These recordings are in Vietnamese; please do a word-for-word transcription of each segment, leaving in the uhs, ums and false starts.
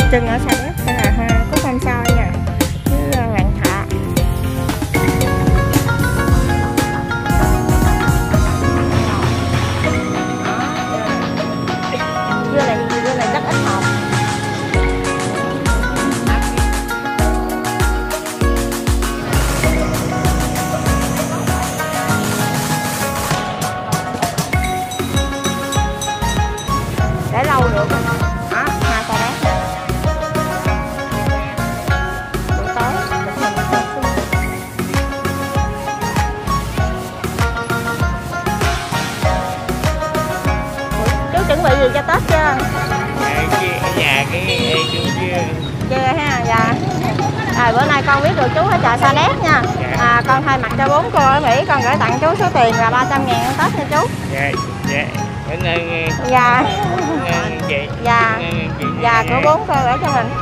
trưng ở Sa Đéc sẽ là hoa cúc am soi nè với hoàng thọ. Dưa này dưa này rất ít hột. Để lâu được đó, hoa Sa Đéc. Buổi tối chụp hình cho xinh. Chú chuẩn bị gì cho Tết chưa? Ở nhà cái chú chưa. Chưa ha, dạ. À, bữa nay con biết được chú ở chợ Sa Đéc nha. À, con thay mặt cho bốn cô ở Mỹ, con gửi tặng chú số tiền là ba trăm ngàn Tết nha chú. Dạ, dạ. Cảm ơn Dạ. chị. Dạ. Dạ, của bốn cô gửi cho mình.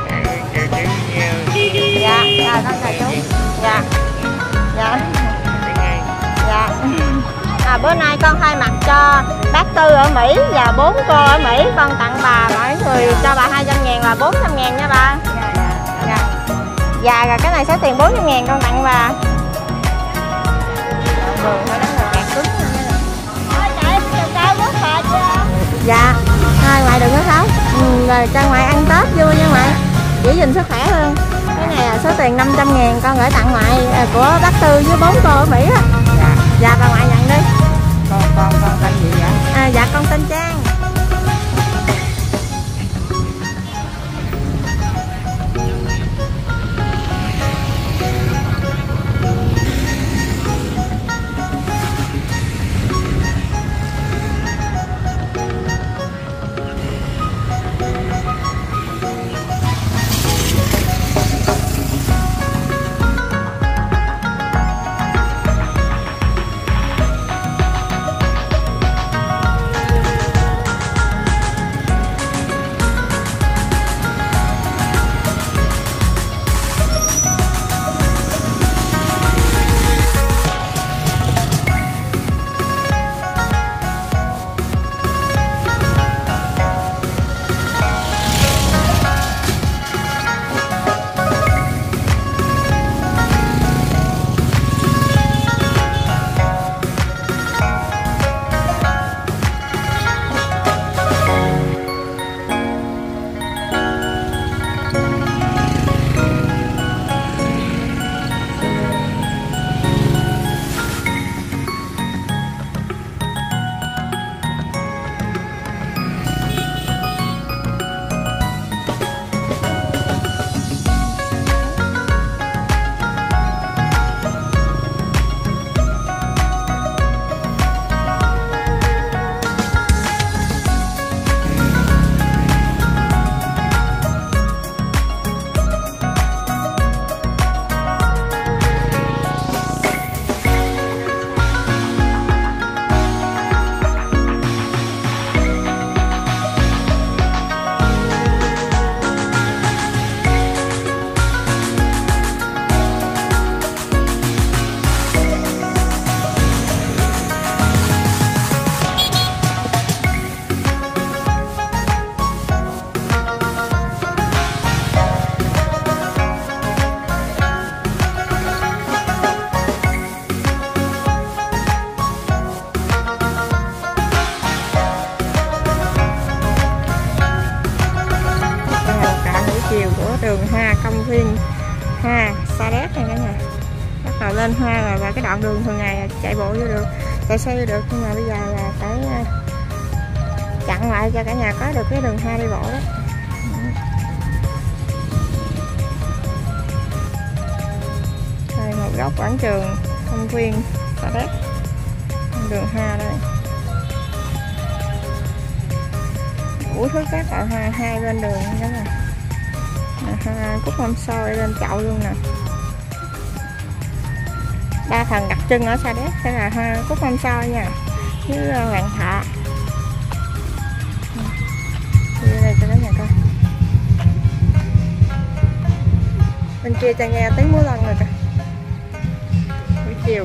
Dạ, dạ, con chào chú. Dạ. Dạ. Dạ. À, bữa nay con thay mặt cho bác Tư ở Mỹ và bốn cô ở Mỹ, con tặng bà mỗi người cho bà hai trăm ngàn là bốn trăm ngàn nha bà. Dạ. Dạ, rồi cái này số tiền bốn trăm ngàn con tặng bà. Đường phải đánh là kẹt cứng nha. Dạ, thôi ngoại đừng có khóc. Ừ, rồi cho ngoại ăn Tết vui nha ngoại, giữ gìn sức khỏe hơn. Cái này là số tiền năm trăm ngàn con gửi tặng ngoại của bác Tư với bốn cô ở Mỹ á. Dạ. Dạ, bà ngoại nhận đi. Con con con tên gì vậy? À, dạ con tên Trang. Đường hoa công viên hoa Sa Đéc này cả nhà, bắt đầu lên hoa rồi. Và cái đoạn đường thường ngày chạy bộ vô được, chạy xe vô được, nhưng mà bây giờ là phải chặn lại cho cả nhà có được cái đường hoa đi bộ đó. Đây một góc quảng trường công viên Sa Đéc, đường hoa đây, đủ thứ các loại hoa hai bên đường đó nè. Hoa cúc am soi lên chậu luôn nè. Đa phần đặc trưng ở Sa Đéc sẽ là hoa cúc am soi nha với hoàng thọ. Đi đây cho đến nhà coi. Bên kia ta nghe tiếng múa lân rồi kìa. Buổi chiều.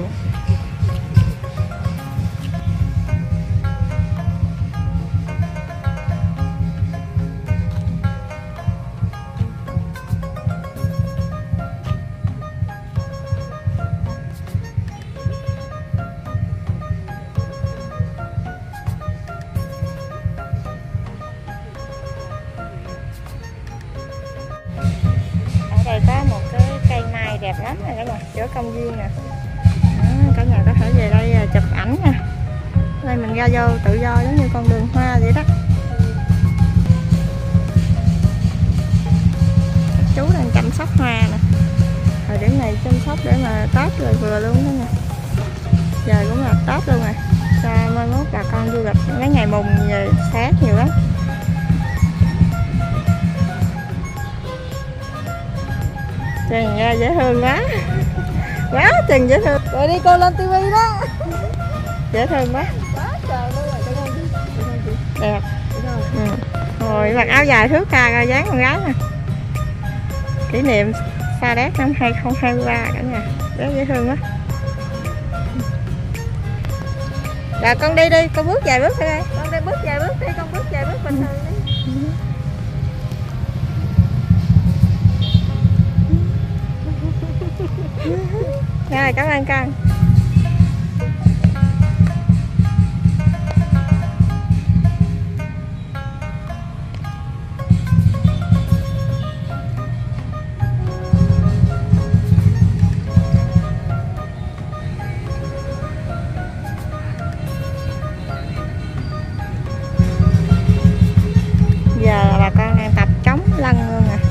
đẹp lắm này các bạn, chỗ công viên nè. Đó, cả nhà có thể về đây chụp ảnh nha. Đây mình ra vô tự do giống như con đường hoa vậy đó. Chú đang chăm sóc hoa nè. Thời điểm này chăm sóc để mà Tết rồi vừa luôn đó nha. Giờ cũng là Tết luôn rồi. Cho mai mốt bà con du lịch mấy ngày mùng về sáng nhiều lắm. Chừng nghe dễ thương quá. Quá chừng dễ thương. Rồi đi cô lên tivi đó. Dễ thương quá. Quá trời luôn rồi cho con đi. Đẹp. Ừ. Rồi mặc áo dài thước ca ra dáng con gái nè. Kỷ niệm Sa Đéc năm hai không hai ba cả nhà. Rất dễ thương quá. Rồi con đi đi, con bước vài bước đi đây. Con đi bước vài bước đi, con bước vài bước bình thường đi. Rồi cảm ơn con. Giờ là bà con đang tập chống lăn luôn à.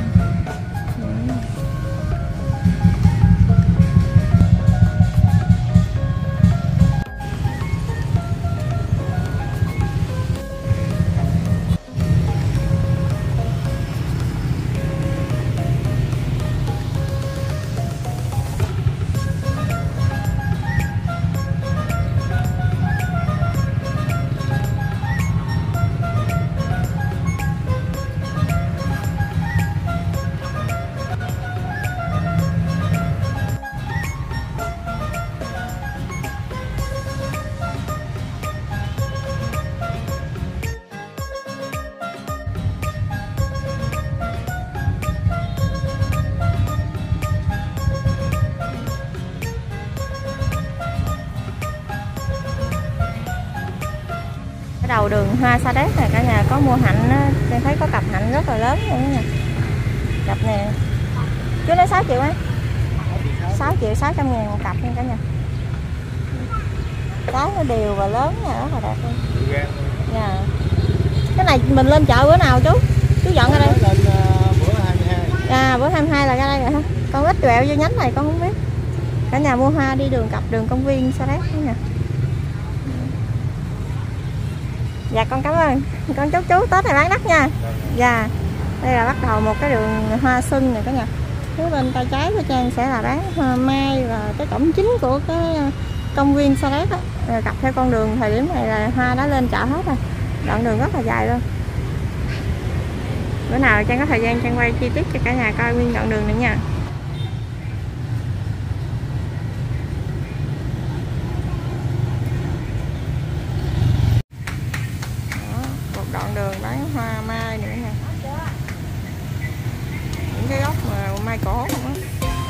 Đầu đường hoa Sa Đéc này cả nhà có mua hạnh á, em thấy có cặp hạnh rất là lớn luôn đó nha. Cặp nè. Chú nói sáu triệu á. sáu triệu sáu trăm ngàn một cặp nha cả nhà. Cái nó đều và lớn nha, rất là đẹp luôn. Dạ. Cái này mình lên chợ bữa nào chú? Chú dọn ra đây. Lên uh, bữa hai mươi hai. À bữa hai mươi hai là ra đây rồi hả? Con ít quẹo vô nhánh này con không biết. Cả nhà mua hoa đi đường cặp đường công viên Sa Đéc đó nha. Dạ con cảm ơn. Con chúc chú Tết này bán đắt nha. Dạ. Đây là bắt đầu một cái đường hoa xuân này cả nhà. Phía bên tay trái của Trang sẽ là bán hoa mai và cái cổng chính của cái công viên Sa Đéc á. Cặp theo con đường thời điểm này là hoa đã lên chợ hết rồi. Đoạn đường rất là dài luôn. Bữa nào Trang có thời gian Trang quay chi tiết cho cả nhà coi nguyên đoạn đường này nha. Đoạn đường bán hoa mai nữa nha. Những cái gốc mà mai cổ không á.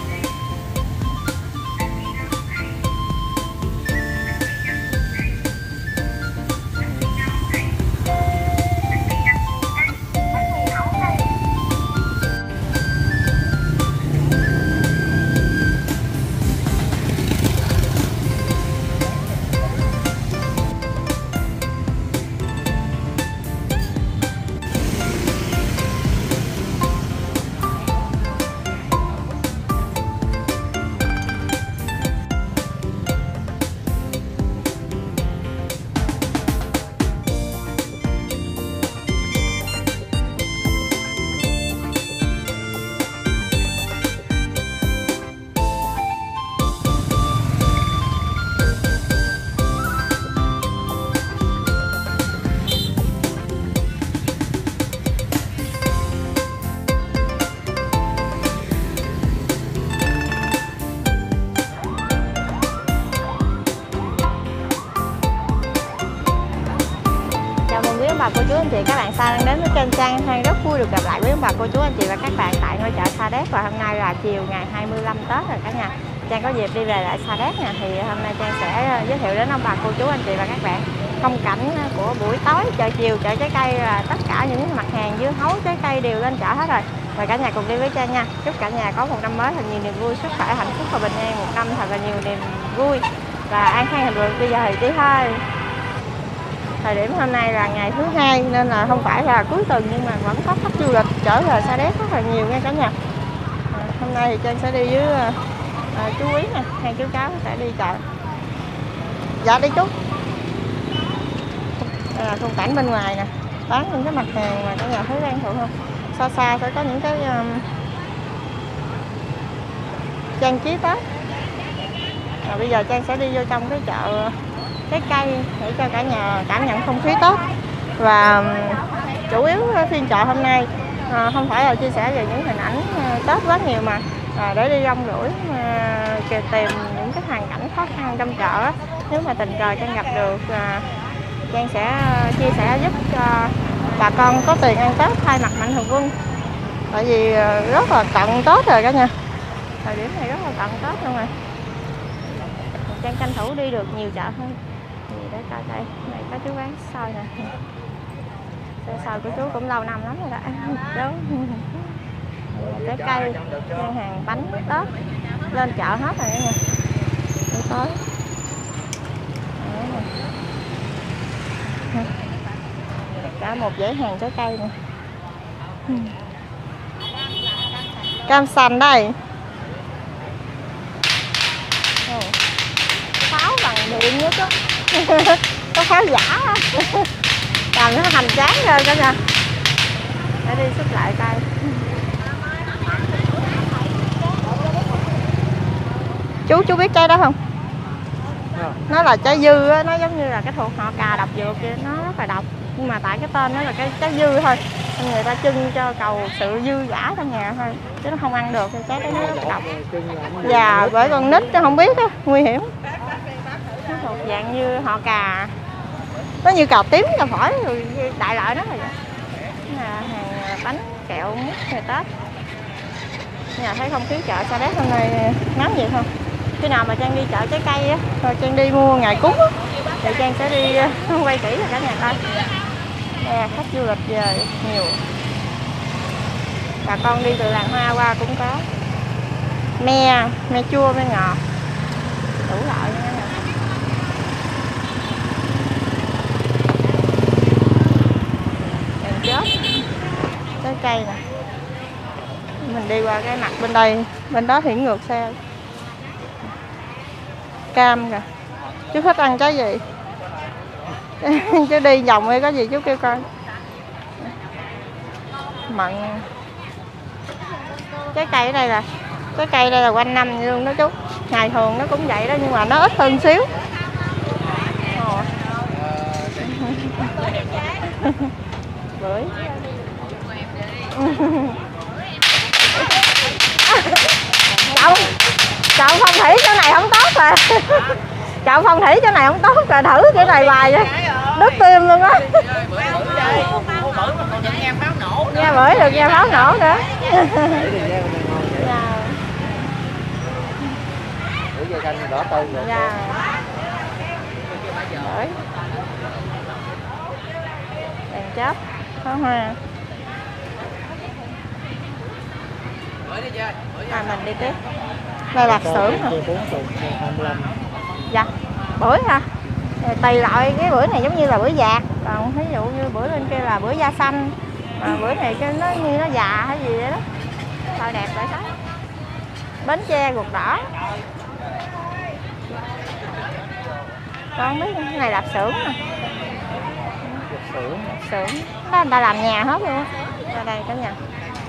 bà cô chú anh chị, các bạn Sa đang đến với kênh Trang. Trang rất vui được gặp lại với ông bà cô chú anh chị và các bạn tại ngôi chợ Sa Đéc. Và hôm nay là chiều ngày hai mươi lăm Tết rồi cả nhà. Trang có dịp đi về lại Sa Đéc nè, thì hôm nay Trang sẽ giới thiệu đến ông bà cô chú anh chị và các bạn phong cảnh của buổi tối chợ chiều chợ trái cây, là tất cả những mặt hàng dưa hấu trái cây đều lên chợ hết rồi. Mời cả nhà cùng đi với Trang nha. Chúc cả nhà có một năm mới thật nhiều niềm vui, sức khỏe, hạnh phúc và bình an, một năm thật là nhiều niềm vui và an khang thịnh vượng. Bây giờ thì tí thôi. Thời điểm hôm nay là ngày thứ hai nên là không phải là cuối tuần nhưng mà vẫn có khách du lịch trở về Sa Đéc rất là nhiều nha cả nhà. À, hôm nay thì Trang sẽ đi với à, chú Quý nè, hai chú cháu sẽ đi chợ. Dạ đi chú. Đây là khung cảnh bên ngoài nè, bán những cái mặt hàng mà cả nhà thấy quen thuộc không? Xa xa sẽ có những cái um, trang trí Tết. À, bây giờ Trang sẽ đi vô trong cái chợ trái cây để cho cả nhà cảm nhận không khí Tết. Và um, chủ yếu phiên chợ hôm nay à, không phải là chia sẻ về những hình ảnh uh, Tết quá nhiều mà à, để đi rong ruổi uh, tìm những cái hoàn cảnh khó khăn trong chợ. Nếu mà tình cờ Trang gặp được uh, Trang sẽ chia sẻ giúp cho bà con có tiền ăn Tết thay mặt Mạnh Thường Quân. Tại vì rất là cận Tết rồi cả nhà. Thời điểm này rất là cận Tết luôn rồi. Trang tranh thủ đi được nhiều chợ hơn. Thì để coi đây, này có chú bán xôi nè. Xe xôi của chú cũng lâu năm lắm rồi đó. Đúng. Trái cây, gian hàng bánh Tết lên chợ hết rồi nha. Buổi tối. Cả một dãy hàng trái cây nè. Cam xanh đây. Ồ, pháo bằng điện nữa chứ. Có pháo giả. Làm nó hành tráng rồi cả nhà. Để đi xúc lại cây. Chú chú biết trái đó không? Nó là trái dư á, nó giống như là cái thuộc họ cà độc dược kia, nó rất là độc. Nhưng mà tại cái tên nó là cái trái dư thôi, nên người ta trưng cho cầu sự dư giả trong nhà thôi, chứ nó không ăn được, thì trái đó nó rất độc. Và bởi con nít nó không biết á, nguy hiểm. Nó thuộc dạng như họ cà, nó như cà tím, cà phổi, rồi đại loại nó là vậy. Là hàng bánh kẹo mứt ngày Tết. Nhà thấy không khí chợ Sa Đéc hôm nay náo nhiệt không? Khi nào mà Trang đi chợ trái cây á, rồi Trang đi mua ngày cúng á, thì Trang sẽ đi quay kỹ cho cả nhà coi. Nè, khách du lịch về nhiều. Bà con đi từ làng hoa qua cũng có. Me, me chua, me ngọt, đủ loại nha. Đèn chớp, trái cây nè. Mình đi qua cái mặt bên đây, bên đó thì ngược xe. Cam kìa. Chú thích ăn trái gì? Chứ đi vòng hay có gì chú kêu coi. Mận. Trái cây ở đây là trái cây đây là quanh năm luôn đó chú. Ngày thường nó cũng vậy đó nhưng mà nó ít hơn xíu. Ồ. Bưởi. Chậu chậu phong thủy chỗ này không tốt rồi. Chậu phong thủy chỗ này không tốt rồi, thử cái này hoài vậy đứt tim luôn á. Nghe bưởi được nghe pháo nổ nữa. Dạ. Bưởi. Đèn chớp, pháo hoa. À, mình đi tiếp. Đây là xưởng hả? Dạ. Bưởi hả? Tùy loại, cái bưởi này giống như là bưởi dạt, còn ví dụ như bưởi bên kia là bưởi da xanh, mà bưởi này cái nó như nó già hay gì vậy đó. Thôi đẹp lại thấy. Bến Tre ruột đỏ. Con biết cái này lạp xưởng nè. Xưởng. Đó người ta làm nhà hết luôn. Ra đây cả nhà.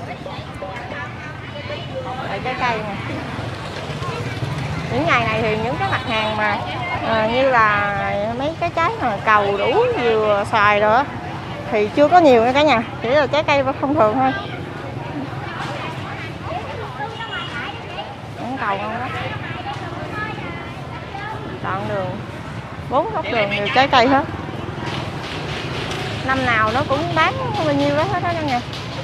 Đây trái cây nè. Những ngày này thì những cái mặt hàng mà à, như là mấy cái trái mà cầu đủ dừa xoài rồi thì chưa có nhiều nha cả nhà, chỉ là trái cây thông thường thôi. Những cầu không đó. Đoạn đường bốn góc đường đều trái cây hết. Năm nào nó cũng bán bao nhiêu đó hết đó nha.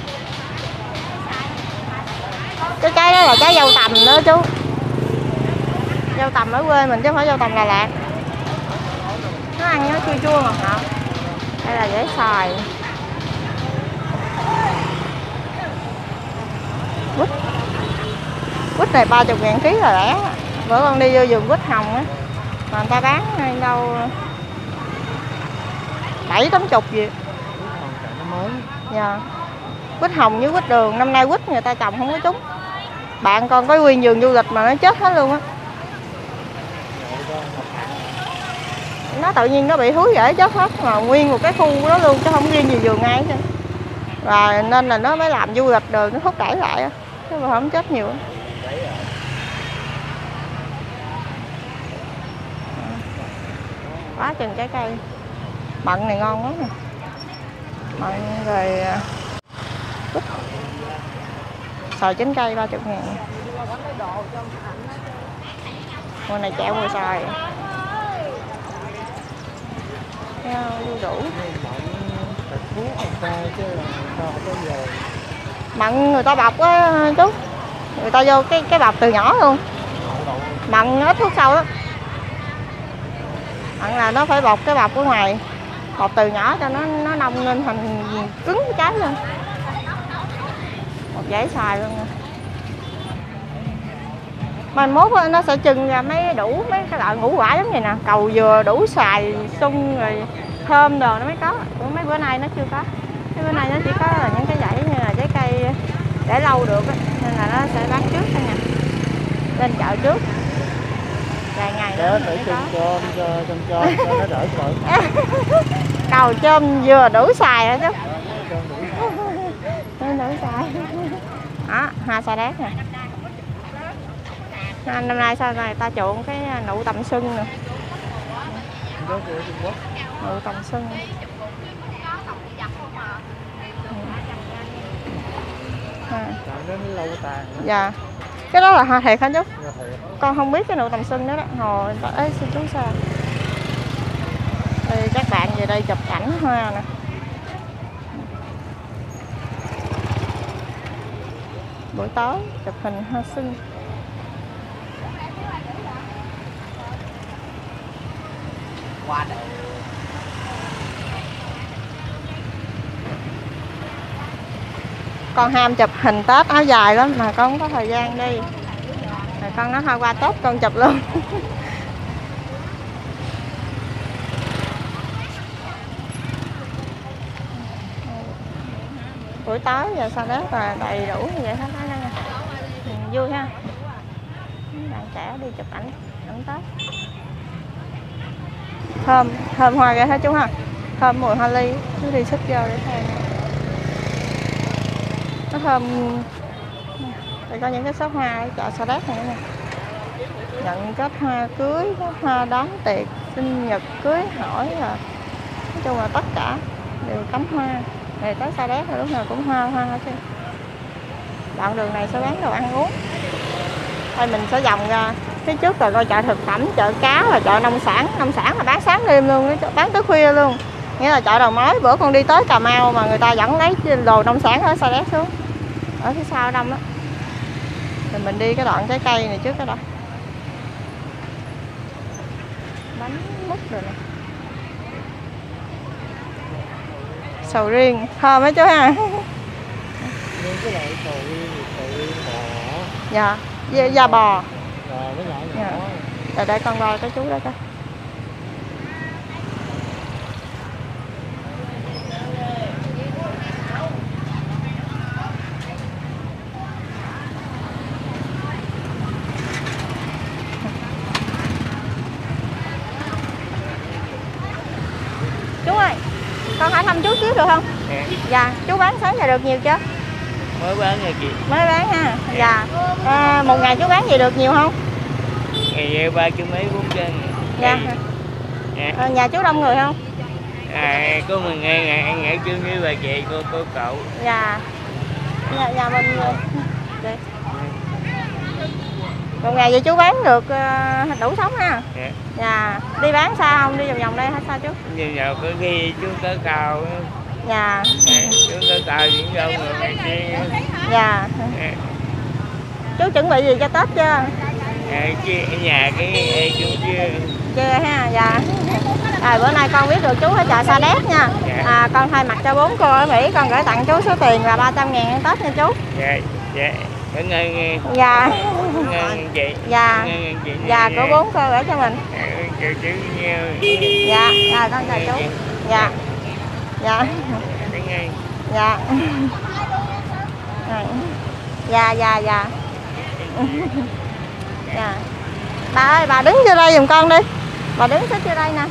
Cái trái đó là trái dâu tằm nữa chú. Dâu tằm ở quê mình chứ không phải dâu tằm Đà Lạt. Nó ăn nó chua chua ngọt ngọt. Đây là dễ xoài. quýt. Quýt này ba mươi ngàn ký là rẻ. Bữa con đi vô vườn quýt hồng á, mà người ta bán đâu bảy tám chục gì. Dạ. Quýt hồng với quýt đường, năm nay quýt người ta trồng không có trúng. Bạn con có nguyên vườn du lịch mà nó chết hết luôn á. Nó tự nhiên nó bị thúi rễ chết hết, mà nguyên một cái khu đó luôn chứ không riêng gì vườn ai hết. Và nên là nó mới làm du lịch đường, nó thúc đẩy lại á, chứ mà không chết nhiều. Quá chừng trái cây. Mận này ngon lắm nè. Mận rồi quýt. Xoài chín cây ba mươi ngàn. Mùa này chẹo mùa xoài. Đu đủ. Mận người ta bọc á chú. Người ta vô cái cái bọc từ nhỏ luôn. Mận nó ít thuốc sâu lắm. Mận là nó phải bọc cái bọc ở ngoài. Bọc từ nhỏ cho nó nó nông lên thành cứng cái trái luôn. Một dãy xài luôn nè. Mai mốt nó sẽ trưng ra mấy đủ mấy cái loại ngũ quả giống vậy nè, cầu dừa, đủ xoài, sung rồi thơm đồ nó mới có. Mấy bữa nay nó chưa có. Mấy bữa nay nó chỉ có là những cái dãy như là trái cây để lâu được á, nên là nó sẽ bán trước thôi nè. Lên chợ trước. Vài ngày nữa mới có. Cho cho cho cho nó đỡ sợ. Cầu chôm dừa đủ xài rồi chứ. Đủ xài. Đó, hoa sa đéc nè. Năm nay sao này ta chuộng cái nụ tầm xuân nè. Nụ tầm xuân. À. Dạ. Cái đó là hoa thiệt hả chú? Con không biết cái nụ tầm xuân đó đó. Hồi ê xin chú sao? Đây, các bạn về đây chụp ảnh hoa nè. Buổi tối chụp hình hoa xuân. Con ham chụp hình Tết áo dài lắm mà con không có thời gian đi. Rồi con nói thôi qua Tết con chụp luôn. Buổi tối giờ sao đó là đầy đủ như vậy hết đó nè. Vui ha. Bạn trẻ đi chụp ảnh ảnh Tết. Thơm, thơm hoa kìa hả chú ha? Thơm mùi hoa ly, chú đi xích vô để xem. Nó thơm. Đây có những cái shop hoa ở chợ Sa Đéc này nè. Nhận kết hoa cưới, hoa đón tiệc, sinh nhật, cưới hỏi là nói chung là tất cả đều cắm hoa. Này tới Sa Đéc là lúc nào cũng hoa hoa chứ. Đoạn đường này sẽ bán đồ ăn uống. Đây mình sẽ vòng ra phía trước là coi chợ thực phẩm, chợ cá và chợ nông sản. Nông sản là bán sáng đêm luôn, bán tới khuya luôn. Nghĩa là chợ đầu mối. Bữa con đi tới Cà Mau mà người ta vẫn lấy đồ nông sản ở Sa Đéc xuống. Ở phía sau đông đó. Thì mình đi cái đoạn trái cây này trước đó đó. Bánh mút rồi nè. Sầu riêng, thơm á chú ha. Cái loại sầu riêng, sầu riêng bò. Dạ, da, da bò. Rồi với lại dạ. Rồi đây con coi cái chú đó coi. Chú ơi, con hỏi thăm chú xíu được không? Dạ. Dạ, chú bán sáng giờ được nhiều chưa? Mới bán rồi chị. Mới bán ha. Dạ. À, một ngày chú bán gì được nhiều không? Ngày ba chứ mấy bốn chân. Dạ. Dạ. À, nhà chú đông người không? À, có mình nghe ngày ăn ở chung với bà chị, cô cô cậu. Dạ. Nhà, nhà mình đây. Một ngày vậy chú bán được uh, đủ sống ha? Dạ. Dạ. Đi bán xa không? Đi vòng vòng đây hay sao chú? Vòng vòng có khi chú có cầu. Dạ. Dạ. Chú có cầu những dâu người này kia. Dạ. Dạ. Chú chuẩn bị gì cho Tết chưa? À, chứ ở nhà cái chú chưa. Chưa ha. Dạ. Rồi bữa nay con biết được chú ở chợ Sa Đéc nha. Dạ. À, con thay mặt cho bốn cô ở Mỹ con gửi tặng chú số tiền là ba trăm ngàn Tết nha chú. Dạ. Dạ. Cảm ơn nghe. Dạ. Cảm ơn chị. Dạ. Cảm ơn chị. Dạ, của bốn cô gửi cho mình. Chào chú nhiều. Dạ, dạ con chào chú. Dạ. Dạ. Dạ. Dạ, dạ, dạ. Dạ. Bà ơi, bà đứng vô đây giùm con đi. Bà đứng xích vô đây nè.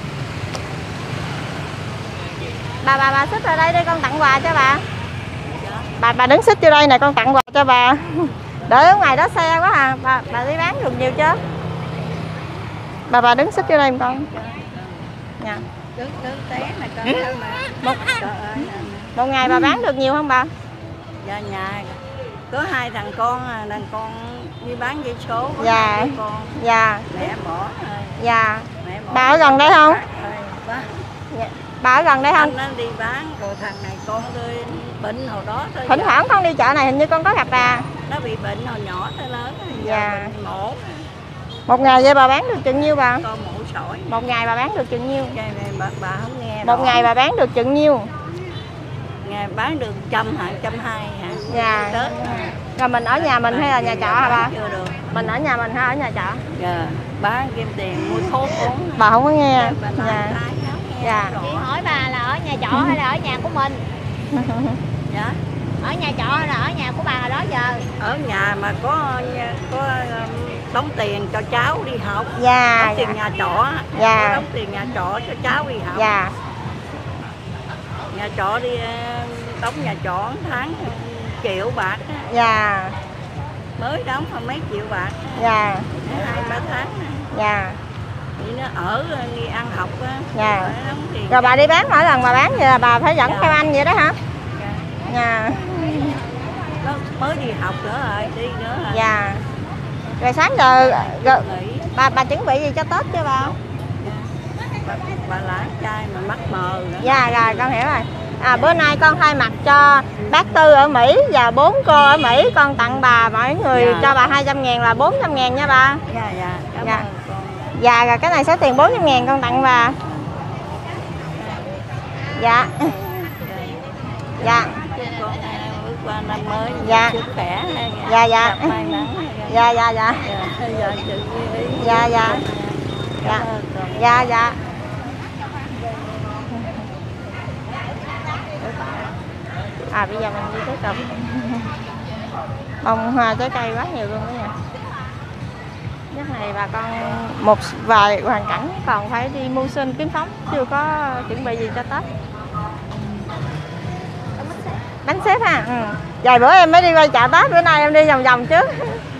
Bà bà bà xích ở đây đi, con tặng quà cho bà. Bà bà đứng xích vô đây nè, con tặng quà cho bà. Đợi ở ngoài đó xe quá à. Bà bà đi bán được nhiều chưa? Bà bà đứng xích vô đây giùm con. Dạ. Đứng đứng té mà con mà. Một, một ngày bà bán được nhiều không bà? Dạ nhà có hai thằng con, thằng con đi bán giấy số. Dạ. Con. Dạ. Mẹ bỏ rồi. Dạ. Mẹ bỏ Bà ở gần đây không? Rồi, dạ. Bà ở gần đây không? anh nó đi bán, rồi thằng này con tôi bệnh hồi đó thôi. Thỉnh thoảng con đi chợ này hình như con có gặp bà. Nó bị bệnh hồi nhỏ tới lớn. Dạ. Mổ. Một ngày vậy bà bán được chừng nhiêu bà? Con mổ sỏi. Một ngày bà bán được chừng nhiêu? Cái này bà, bà không nghe. Một đó. ngày bà bán được chừng nhiêu? Ngày bán được trăm hả, trăm hai hả? Dạ. Tết. Rồi mình ở nhà mình hay là nhà trọ hả bà? Chưa được. Mình ở nhà mình hay ở nhà trọ? Dạ. Bán kiếm tiền mua thuốc uống. Bà không có nghe. Bà Dạ. Dạ. Chị hỏi bà là ở nhà trọ hay là ở nhà của mình? Dạ. Ở nhà trọ hay là ở nhà của bà hồi đó giờ? Ở nhà mà có có um, đóng tiền cho cháu đi học. Dạ. Đóng tiền Dạ. nhà trọ. Dạ. Có đóng tiền nhà trọ cho cháu đi học. Dạ. Nhà trọ đi đóng nhà trọ tháng triệu bạc. Dạ. Mới đóng mà mấy triệu bạc. Dạ. Hai ba tháng. Dạ. Thì nó ở đi ăn học á. Dạ. Đóng tiền. Rồi bà đi bán mỗi lần bà bán vậy là bà phải dẫn Dạ. theo anh vậy đó hả? Dạ. Dạ. Nó mới đi học nữa rồi, đi nữa rồi. Dạ. Rồi sáng giờ rồi, Nghỉ. bà bà chuẩn bị gì cho Tết cho bà? Bà, bà lái trai mà mắc mờ nữa. Dạ rồi con hiểu rồi. À, bữa nay con thay mặt cho bác Tư ở Mỹ và bốn cô ở Mỹ, con tặng bà mỗi người Dạ. cho bà hai trăm ngàn là bốn trăm ngàn nha bà. Dạ dạ, cảm Dạ. ơn con. Dạ rồi cái này số tiền bốn trăm ngàn con tặng bà. Dạ. Dạ. Chúc con à, bước qua năm mới Dạ. sức khỏe. Dạ dạ. Gặp may mắn. Dạ dạ dạ. Dạ, giờ chữ ý. Dạ dạ. Dạ. Cảm ơn con. Dạ dạ. À bây giờ mình đi tới cụm. Bông hoa trái cây quá nhiều luôn đó nha. Chắc này bà con một vài hoàn cảnh còn phải đi mưu sinh kiếm sống, chưa có chuẩn bị gì cho Tết. Bánh xếp ha. Ừ. Vài bữa em mới đi quay chợ Tết, bữa nay em đi vòng vòng trước.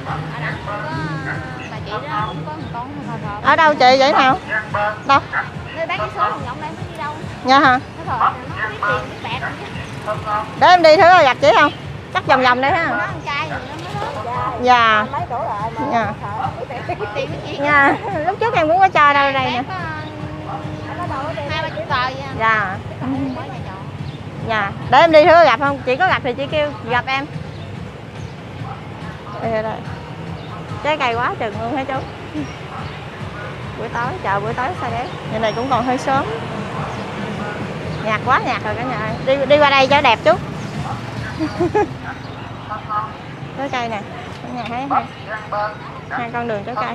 Bà chị đó không có con thò thò. Ở đâu chị vậy nào? Đâu? Nơi bán cái số thằng Ngọc đây mới đi đâu. Nha hả? Nó thò nó biết tiền biết bạc chứ. Để em đi thử gặp chị không? Chắc vòng vòng đây ha. Nó ăn chay rồi nó mới lớn. Dạ. Dạ. Biết tiền biết chuyện. Nha. Lúc trước em cũng có cho đâu đây nè. Hai ba chục tờ vậy. Dạ. Mới nhà trọ. Dạ. Để em đi thử gặp không? Chị có gặp thì chị kêu gặp em. Đây đây. Trái cây quá chừng luôn hả chú? Buổi tối, chợ buổi tối sao đấy? Giờ này cũng còn hơi sớm. Nhạt quá nhạt rồi cả nhà ơi. Đi đi qua đây cho đẹp chút. Trái cây nè. Cả nhà thấy không? Hai con đường trái cây.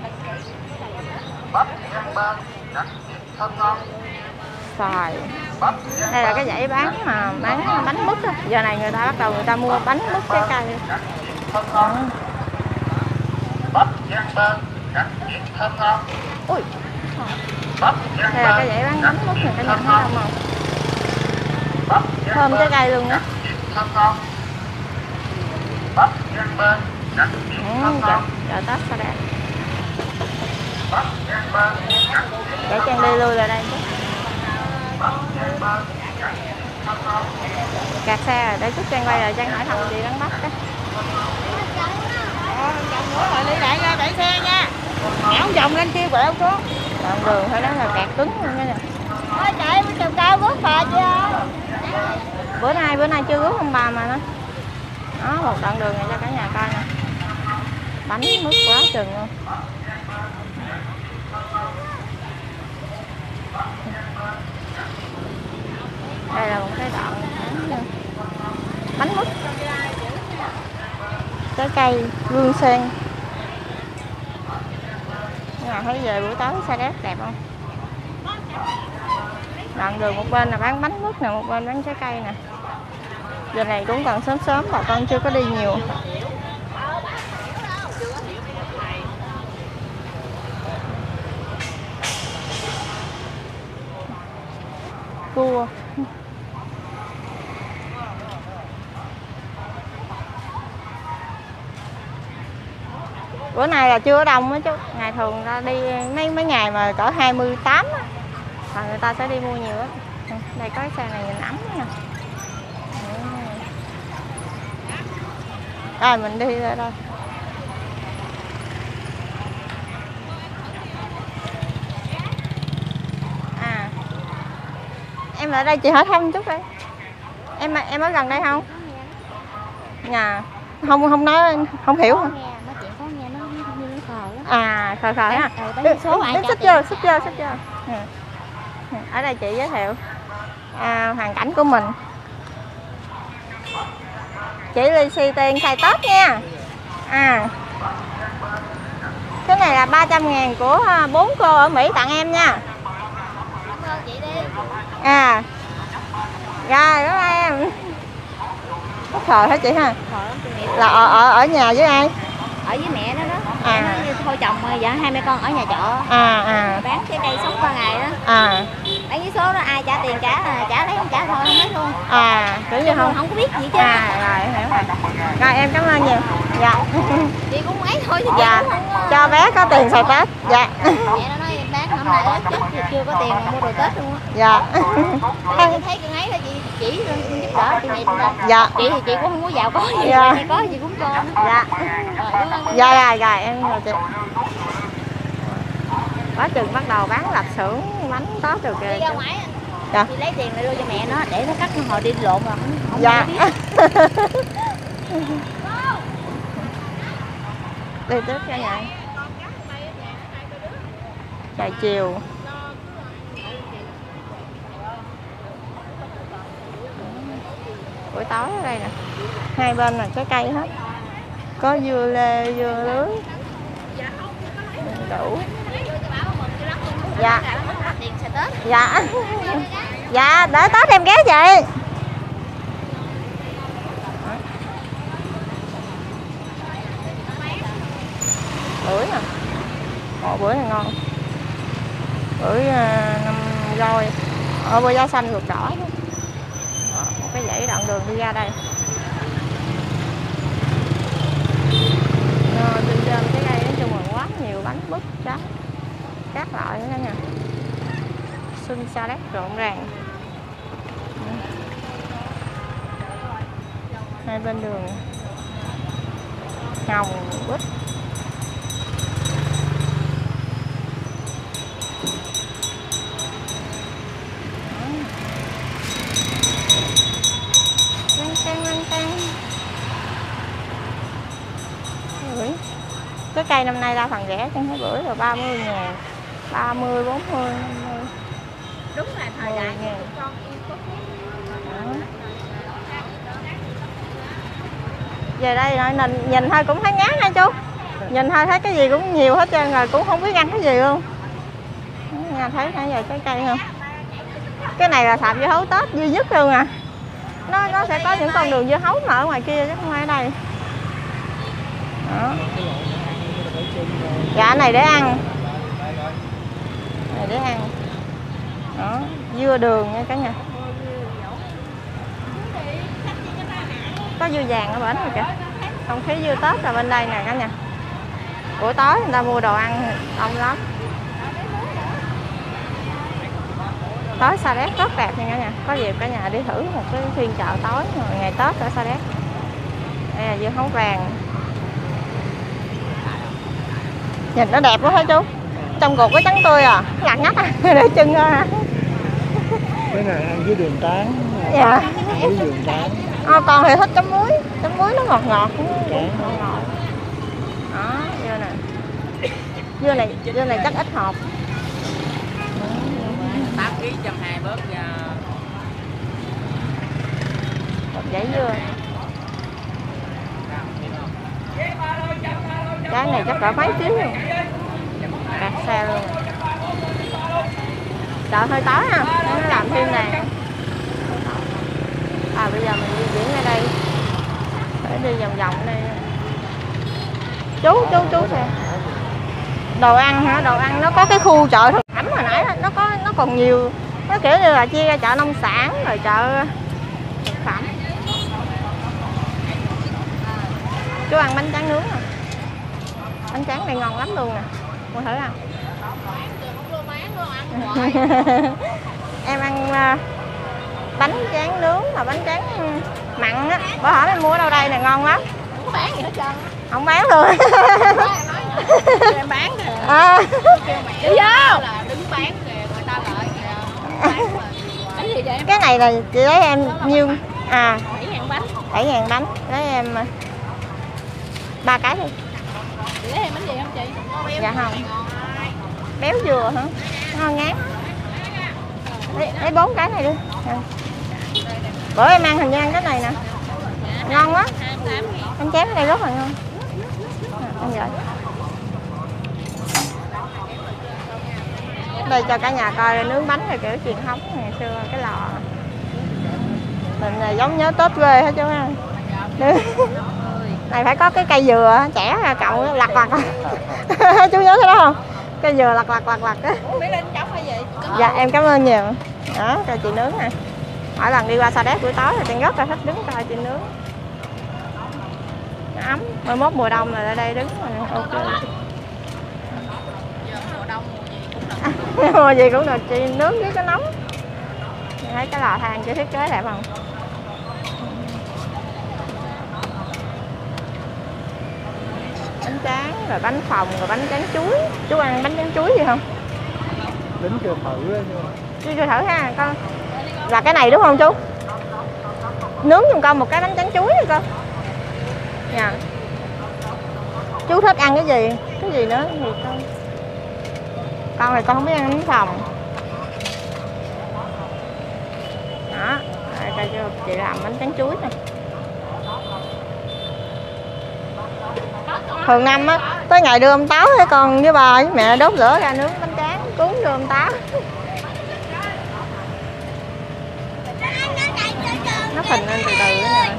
Xoài. Đây là cái dãy bán mà bán bánh mứt á. Giờ này người ta bắt đầu người ta mua bánh mứt trái cây. Đó. Ui. Đây là cái dãy bán bánh mứt này, cả nhà thấy không không? Thơm trái cây luôn á. Ừ, chợ, chợ Tết sao đẹp. Để Trang đi lui lại đây chứ. Kẹt xe rồi, để chút Trang quay rồi Trang hỏi thăm chị Đăng Bắc cái. Vòng nữa rồi đi lại ra đẩy xe nha. Nhảy vòng lên kia quẹo xuống. Đoạn đường phải nói là kẹt cứng luôn nha. Thôi chạy với chiều cao rước bà chưa? Bữa nay bữa nay chưa rước ông bà mà nó. Đó, một đoạn đường này cho cả nhà coi nè. Bánh mứt quá chừng luôn. Đây là một cái đoạn bánh mứt trái cây gương sen. Nhà thấy về buổi tối Sa Đéc đẹp không? Đoạn đường một bên là bán bánh mứt nè, một bên bán trái cây nè. Giờ này cũng còn sớm sớm, bà con chưa có đi nhiều. Cua. Bữa nay là chưa đông á chú. Ngày thường ta đi mấy mấy ngày mà cỡ hai mươi tám á, và người ta sẽ đi mua nhiều á. Đây có cái xe này nhìn ấm nha. Rồi mình đi ra đây. À, em ở đây chị hỏi thăm chút đây. Em em ở gần đây không? Nhà không không nói không hiểu hả? À khờ khờ ha. Số ai xích vô xích vô xích vô. Ở đây chị giới thiệu à, hoàn cảnh của mình. Chị lì xì tiền xài Tết nha. À, cái này là ba trăm ngàn của bốn cô ở Mỹ tặng em nha. Cảm ơn chị đi. À, rồi bye bye em. Có khờ hả chị ha? Là ở, ở, ở nhà với ai? Ở với mẹ đó đó. À. Nó như thôi chồng dạ hai mẹ con ở nhà trọ. À à. Bán trái cây sống qua ngày đó. À. Bán với số đó ai trả tiền trả trả lấy không trả thôi không lấy luôn. À, kiểu như không không có biết gì chứ. À rồi hiểu rồi. Rồi em cảm ơn nhiều. Dạ. Chị cũng ấy thôi chứ dạ. Chị cũng không... Cho bé có tiền xài Tết. Dạ. Mẹ nó nói bán hôm nay ít chút thì chưa có tiền mà mua đồ Tết luôn á. Dạ. Chị thấy cái ấy là chị chỉ giúp đỡ chị này ra. Dạ. Chị thì chị cũng không có giàu có gì, dạ. Chị có chị cũng cho. Dạ. Dạ rồi rồi em rồi chị. Quá chừng bắt đầu bán lạp xưởng bánh Tết rồi kìa. Đi ra ngoài dạ. Chị lấy tiền lại đưa cho mẹ nó để nó cắt hồi đi lộn mà không, không dạ. biết. Đi tiếp cho nhà. Trời chiều. Buổi tối ở đây nè. Hai bên là trái cây hết. Có dưa lê, dưa lưới. Đủ. Dạ. Dạ. Dạ, để Tết em ghé chị. Bưởi nè. Ồ, bưởi này ngon. Bưởi uh, năm roi. Ở bưởi da xanh ruột đỏ. Đó, một cái dãy đoạn đường đi ra đây. Rồi, trên trên cái cây nói chung là quá nhiều bánh mứt trái các loại nữa nha. Xuân Sa Đéc rộn ràng. Hai bên đường hồng quýt. Lăn tăn lăn tăn. Cái cây năm nay đa phần rẻ, chẳng thấy bưởi rồi ba mươi ngàn, ba mươi, bốn mươi, năm mươi. Đúng là thời đại ngàn. con yêu có Về đây rồi nhìn, nhìn thôi cũng thấy ngán nha chú. Nhìn thôi thấy cái gì cũng nhiều hết trơn rồi, cũng không biết ăn cái gì luôn. Nhà thấy nãy giờ trái cây không? Cái này là sạp dưa hấu Tết duy nhất luôn à. Nó nó sẽ có những con đường dưa hấu mà ở ngoài kia chứ không phải ở đây. Đó. Dạ này để ăn. Này để ăn. Đó, dưa đường nha cả nhà. Có dưa vàng ở bển rồi kìa. Không khí dưa Tết là bên đây nè cả nhà. Buổi tối người ta mua đồ ăn đông lắm. Tối Sa Đéc rất đẹp nha cả nhà. Có dịp cả nhà đi thử một cái phiên chợ tối ngày Tết ở Sa Đéc. Đây là dưa hấu vàng. Nhìn nó đẹp quá hả chú? Trong cột có trắng tươi à, lạt nhách à, để chân à. Cái này ăn với đường tán. Dạ. Với đường tán. À, còn thì thích chấm muối, chấm muối nó ngọt ngọt. Chán. Ngọt ngọt. Đó, dưa nè. Dưa này, dưa này chắc ít hộp. tám ký một trăm hai mươi bớt nha. Một dãy dưa. Trái này chắc cỡ mấy ký luôn. Kẹt xe luôn. Chợ hơi tối ha, nó làm thêm nè. À bây giờ mình di chuyển ở đây. Phải đi vòng vòng đây. Chú, chú, chú kìa. Đồ ăn hả? Đồ ăn nó có cái khu chợ thực phẩm hồi nãy nó có nó còn nhiều. Nó kiểu như là chia ra chợ nông sản rồi chợ thực phẩm. Chú ăn bánh tráng nướng à? Bánh tráng này ngon lắm luôn nè. Mua thử không? Em ăn uh, bánh tráng nướng mà bánh tráng mặn á. Bữa hỏi em mua ở đâu đây nè, ngon lắm. Không bán gì hết trơn. Không bán luôn. Em bán kìa. À. Đi vô. Là đứng bán kìa, người ta lợi kìa. Bánh gì vậy em? Cái này là chị lấy em nhiêu? À, bảy ngàn bánh. bảy ngàn bánh. Lấy em ba cái đi. Chị lấy em bánh gì không chị? Dạ không. Béo dừa hả? Ngon ngán. Lấy, lấy bốn cái này đi. Bữa em ăn hình như ăn cái này nè. Ngon quá. Bánh chém đây rất là ngon. Ăn vậy. Đây cho cả nhà coi nướng bánh là kiểu truyền thống ngày xưa, cái lò. Mình là giống nhớ Tết quê hết chú ha. Này phải có cái cây dừa chẻ ra cậu lặt lặt. Chú nhớ cái đó không? Cây dừa lặt lặt lặt lặt á. Mấy lên chóc hay gì? Dạ em cảm ơn nhiều. Đó, cho chị nướng nè. Mỗi lần đi qua Sa Đéc buổi tối thì chị rất là thích đứng coi chị nướng. Nó ấm, mai mốt mùa đông là ở đây đứng rồi ok. Mùa đông mùa gì cũng được. Mùa gì cũng được, chị nướng với cái nóng. Chị thấy cái lò than chị thiết kế đẹp không? Bánh tráng, rồi bánh phồng, rồi bánh tráng chuối. Chú ăn bánh tráng chuối gì không? Tính chưa thử á nhưng mà Chú cho thử ha con. Là cái này đúng không chú? Nướng giùm con một cái bánh tráng chuối đi con. Dạ. Chú thích ăn cái gì? Cái gì nữa thì con. Con này con không biết ăn bánh phồng. Đó, đây coi cho chị làm bánh tráng chuối nè. Thường năm á, tới ngày đưa ông Táo với con với bà với mẹ đốt lửa ra nướng bánh tráng cúng đưa ông Táo. Nó phình lên từ từ nữa nè.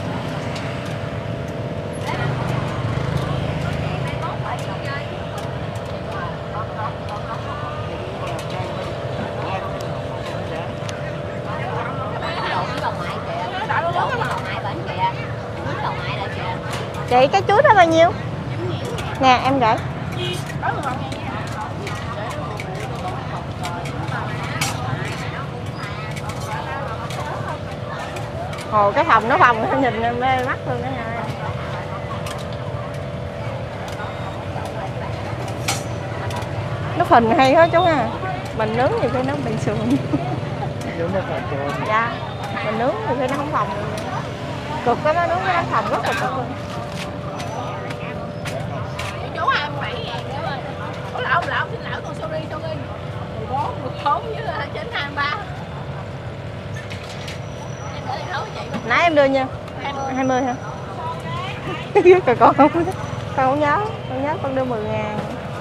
Chị cái chuối đó bao nhiêu? Nè em gửi. Ồ cái phòng nó phòng nó nhìn mê mắt luôn đó nha. Nó phình hay hết chú nha. Mình nướng thì cái nó bị sườn. giống như phòng rồi. Dạ. Mình nướng thì cái nó không phòng. Cực cái nó nướng cái nó phòng rất là cực luôn. Chú hai mươi bảy ngàn nữa rồi. Ủa lộn lộn xin lỗi con sorry sorry. mười bốn, mười bốn với chín hai mươi ba. Nãy em đưa nha. hai mươi hả? Rồi con không con không nhớ. Con nhớ con đưa mười ngàn.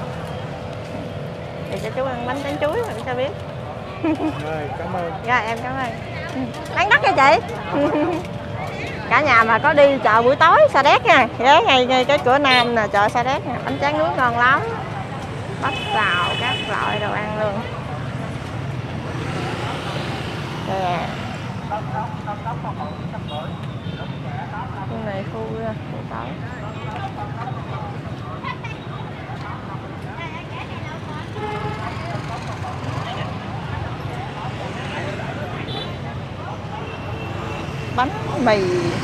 Để cho chú ăn bánh tráng chuối rồi sao biết. Rồi, cảm ơn. Dạ em cảm ơn. Bán đắt cho chị. Cả nhà mà có đi chợ buổi tối Sa Đéc nha, ghé ngay, ngay cái cửa Nam nè, chợ Sa Đéc nè, bánh tráng nướng ngon lắm. Bắp xào các loại đồ ăn luôn. Nè. Khu này khu buổi tối. Bánh mì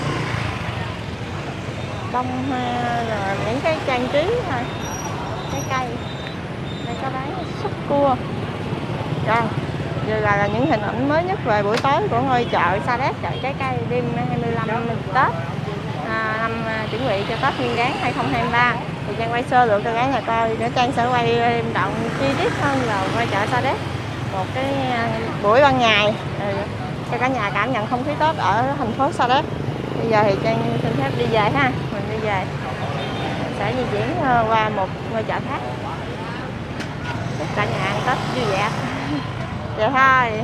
bông hoa là những cái trang trí thôi, trái cây đây có bán súp cua. Rồi giờ là, là những hình ảnh mới nhất về buổi tối của ngôi chợ Sa Đéc, chợ trái cây đêm hai mươi lăm Tết, à, năm chuẩn bị cho Tết Nguyên Đán hai không hai ba. Thì Trang quay sơ lược cho cả nhà coi, để Trang sẽ quay thêm đoạn chi tiết hơn vào quay chợ Sa Đéc một cái buổi ban ngày cho cả nhà cảm nhận không khí Tết ở thành phố Sa Đéc. Bây giờ thì Trang xin phép đi về ha, mình đi về. sẽ di chuyển qua một ngôi chợ khác. Chúc cả nhà ăn Tết vui vẻ. Vậy thôi.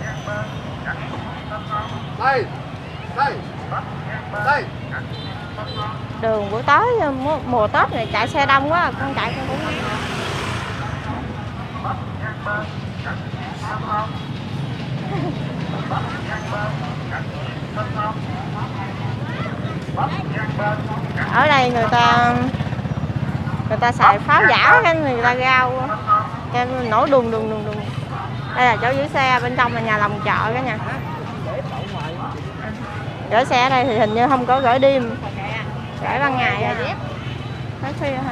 Đây, đây, đây. Đường buổi tối mùa, mùa Tết này chạy xe đông quá, con chạy con cũng ở đây người ta người ta xài pháo giả, cái người ta rao cái nổ đùng đùng đùng đùng. Đây là chỗ giữ xe, bên trong là nhà lòng chợ cả nhà. Gửi xe ở đây thì hình như không có gửi đêm, gửi ban ngày á. Nói khuya ha.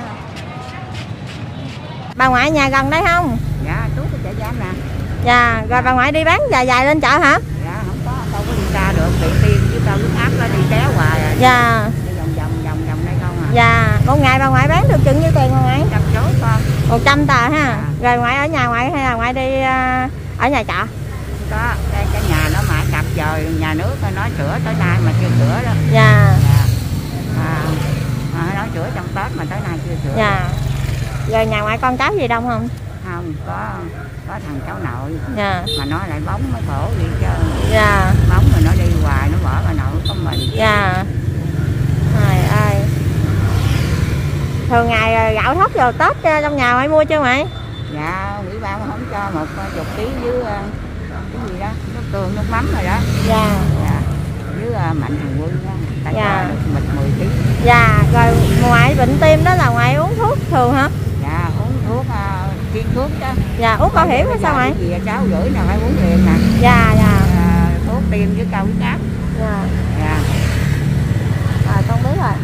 Bà ngoại nhà gần đấy không? Dạ, chú có chợ giam nè. Dạ, rồi bà ngoại đi bán dài dài lên chợ hả? Dạ, không có, đâu có đi ra được, bị tiên chứ tao nước áp nó đi kéo hoài à. Dạ. Đi vòng vòng vòng vòng đây không à. Dạ, một ngày bà ngoại bán được chừng nhiêu tiền bà ngoại? Trăm số con. Một trăm tờ ha. Dạ. Rồi ngoại ở nhà ngoại hay là ngoại đi uh, ở nhà chợ? Có, cái, cái nhà nó mãi cặp giờ nhà nước nói sửa tới nay mà chưa sửa đó. Dạ. Dạ. À, à, nói sửa trong Tết mà tới nay chưa sửa. Dạ. Rồi nhà ngoại con cháu gì đông không? Không, có có thằng cháu nội. Dạ. Mà nó lại bóng mới khổ đi chơi. Dạ. Bóng rồi nó đi hoài, nó bỏ bà nội của mình. Dạ. Trời ơi. Thường ngày gạo thóc vào Tết trong nhà ngoại mua chưa ngoại? Dạ, ủy ban không cho một chục ký với uh, cái gì đó, nước tương, nước mắm rồi đó. Dạ. Dạ. Với uh, Mạnh Thường Quân đó, ta Dạ. cho được mịch mười ký. Dạ, rồi ngoại bệnh tim đó là ngoại uống thuốc thường hả? Dạ, uống thuốc, uh, chuyên thuốc đó. Dạ, uống bảo hiểm hay sao ngoại? Gì cháu gửi nào phải uống liền nè. Dạ, dạ. Uh, thuốc tim với cao huyết áp. Dạ. Dạ. Rồi, con biết rồi.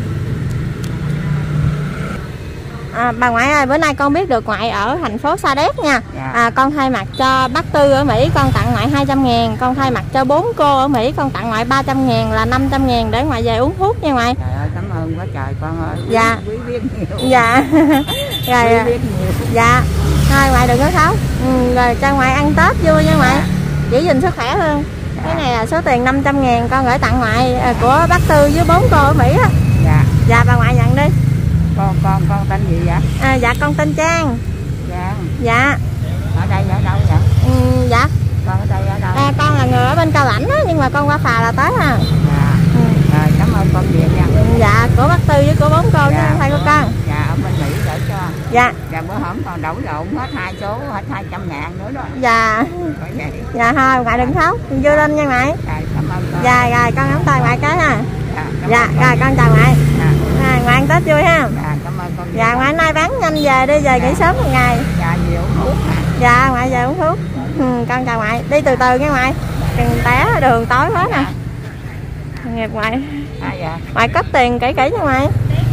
À, bà ngoại ơi, bữa nay con biết được ngoại ở thành phố Sa Đéc nha. Dạ. À, con thay mặt cho bác Tư ở Mỹ, con tặng ngoại hai trăm ngàn. Con thay mặt cho bốn cô ở Mỹ, con tặng ngoại ba trăm ngàn là năm trăm ngàn để ngoại về uống thuốc nha ngoại. Trời ơi, cảm ơn quá trời con ơi. Dạ. Quý biết nhiều. Dạ. Rồi, Quý biết nhiều. dạ. Thôi ngoại đừng có khóc. Ừ, rồi cho ngoại ăn Tết vui nha ngoại. Giữ gìn sức khỏe hơn. Cái này là số tiền năm trăm ngàn con gửi tặng ngoại của bác Tư với bốn cô ở Mỹ á. Dạ. Dạ, bà ngoại nhận đi. Con con con tên gì vậy? À, dạ con tên Trang. Dạ. Dạ. Ở đây ở đâu vậy? Ừ, dạ. Con ở đây ở đâu? À, con là người ở bên Cao Lãnh á, nhưng mà con qua phà là tới ha. Dạ. Ừ. Rồi, cảm ơn con nhiều nha. Dạ, của bác Tư với của bốn cô chứ Dạ. không phải của con. Dạ, ở bên Mỹ gửi cho. Dạ. Dạ, bữa hổm còn đổ lộn hết hai số, hết hai trăm ngàn nữa đó. Dạ. Phải vậy. Dạ thôi, ngoại đừng khóc, vui lên nha ngoại. Dạ, cảm ơn con. Dạ, rồi con nắm tay ngoại cái ha. Dạ, cảm Dạ, ơn rồi con chào ngoại. Dạ. À, ngoại ăn Tết vui ha. Dạ, cảm ơn con. Dạ, ngoại nay bán nhanh về đi, về nghỉ sớm một ngày. Dạ, nhiều thuốc nè. Dạ, ngoại về uống thuốc. Ừ, con chào ngoại, đi từ từ nha ngoại. Đừng té đường tối hết nè. Nghiệp ngoại. À, dạ. Ngoại cất tiền kỹ kỹ nha ngoại.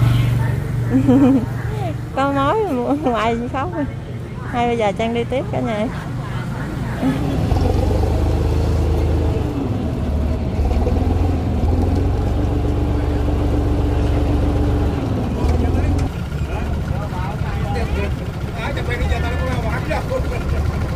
Có mối ngoại gì khóc. Hay bây giờ Trang đi tiếp cả nhà. Ai, chẳng phải bây giờ tao cũng làm bán đâu.